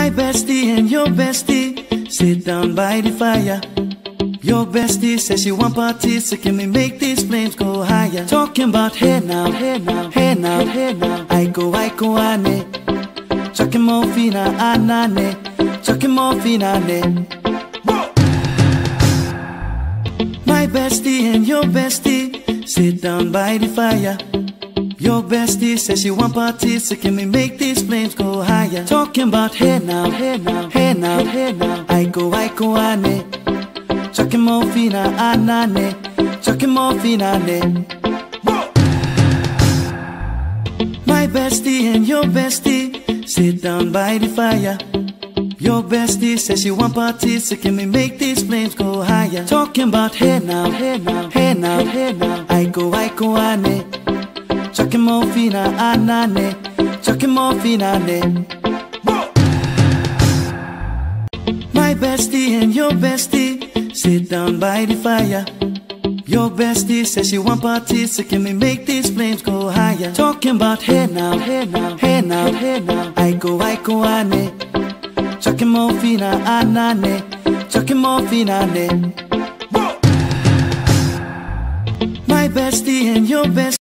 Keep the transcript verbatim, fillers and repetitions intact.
My bestie and your bestie sit down by the fire. Your bestie says she want parties, so can we make these flames go higher? Talking about hey now, hey now, hey now, hey now. I go, I go, ane. Chucking more fina, anane. Chucking more fina, ne. My bestie and your bestie sit down by the fire. Your bestie says she want parties, so can we make these flames go higher? Talking about hey now, hey now, hey now, hey now. I go, I go, ane. Chucking more fina, anane. Chucking more fina, ne. My bestie and your bestie sit down by the fire. Your bestie says she want parties, so can we make these flames go higher? Talking about hey now, hey now, hey now, hey now. I go, I go, ane. Chucking more fina, anane. Chucking more fina, ne. My bestie and your bestie sit down by the fire. Your bestie says she want parties, so can we make these flames go higher? Talking about hey now, hey now, hey now, hey now. I go, I go, ane. Chucking more fina, anane. Chucking more fina, ne. My bestie and your bestie